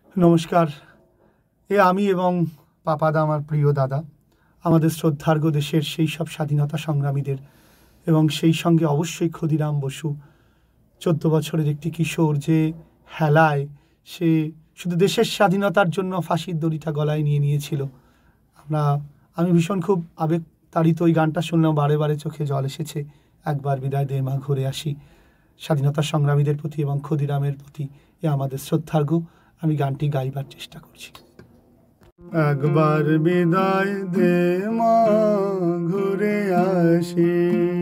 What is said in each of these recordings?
নমস্কার। আমি এবং পাপাদা, আমার প্রিয় দাদা, আমাদের শ্রদ্ধার্ঘ্য দেশের সেই সব স্বাধীনতা সংগ্রামীদের এবং সেই সঙ্গে অবশ্যই ক্ষুদিরাম বসু, 14 বছরের একটি কিশোর যে হেলায় সে শুধু দেশের স্বাধীনতার জন্য ফাঁসির দড়িটা গলায় নিয়ে নিয়েছিল। আমি ভীষণ খুব আবেগ তাড়িত ওই গানটা শুনলাম, বারে বারে চোখে জল এসেছে। একবার বিদায় দে মা, ঘুরে আসি। স্বাধীনতা সংগ্রামীদের প্রতি এবং ক্ষুদিরামের প্রতি আমাদের শ্রদ্ধার্ঘ্য। আমি গানটি গাইবার চেষ্টা করছি। একবার বিদায় দে মা, ঘুরে আসি।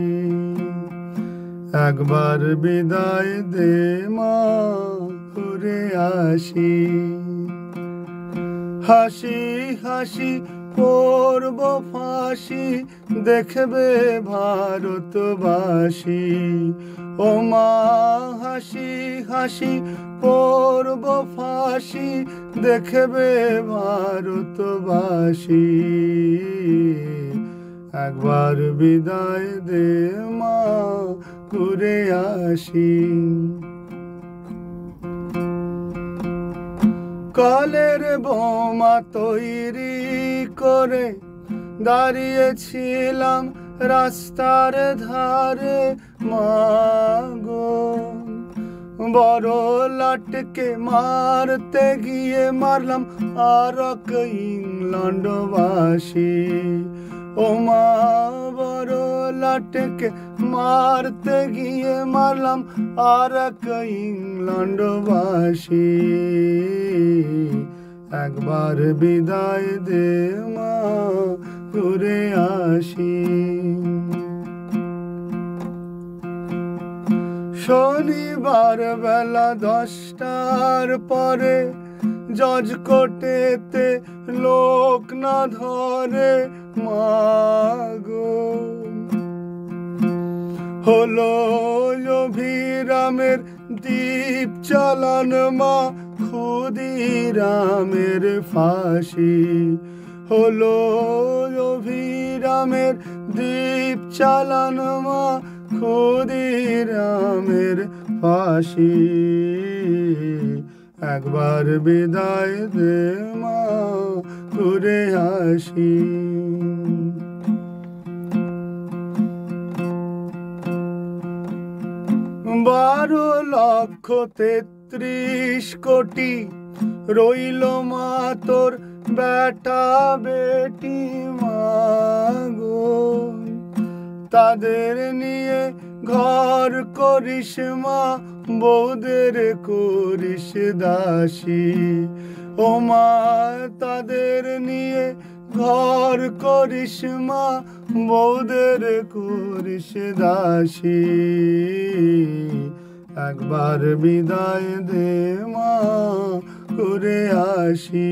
একবার বিদায় দে মা, ঘুরে আসি। হাসি হাসি পড়ব ফাঁসি, দেখবে ভারতবাসী। ও মা, হাসি হাসি পড়ব ফাঁসি, দেখবে ভারতবাসী। একবার বিদায় দে মা, ঘুরে আসি। কলের বোমা তৈরি করে দাঁড়িয়েছিলাম রাস্তার ধারে মাগো। বড় লাটকে মারতে গিয়ে মারলাম আরক ইংল্যান্ডবাসী। ও মা, বড় লাটকে মারতে গিয়ে মারলাম আরক ইংল্যান্ডবাসী। একবার বিদায় দে মা, ঘুরে আসি। শনিবার বেলা 10টার পরে জজ কোর্টেতে লোক না ধরে মাগো। হলো অভিরামের দ্বীপ চালান মা, ক্ষুদিরামের ফাঁসি। হলো অভিরামের দ্বীপ চালান মা, ক্ষুদিরামের ফাঁসি। একবার বিদায় দে মা, ঘুরে আসি। 12,33,000,000,000 রইল মা তোর বেটা বেটি মাগো। তাদের নিয়ে ঘর করিস মা, বউদের করিস দাসী। ও মা, তাদের নিয়ে ঘর করিস মা, বউদের করিস দাসী। একবার বিদায় দে মা, ঘুরে আসি।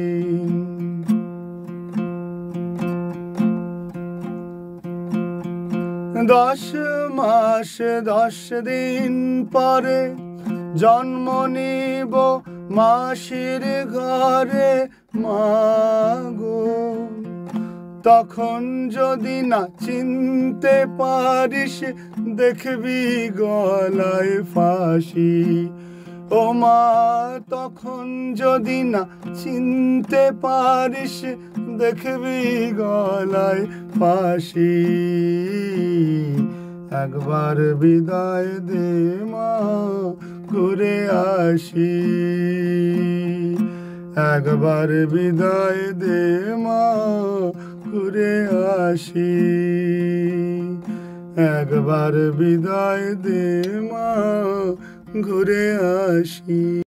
10 মাস 10 দিন পরে জন্ম নিব মাসির ঘরে মাগো। তখন যদি না চিনতে পারিস, দেখবি গলায় ফাঁসি। ও মা, তখন যদি না চিনতে পারিস, দেখবি গলায় ফাঁসি। একবার বিদায় দে মা, ঘুরে আসি। একবার বিদায় দে মা, ঘুরে আসি। একবার বিদায় দে মা, ঘুরে আসি।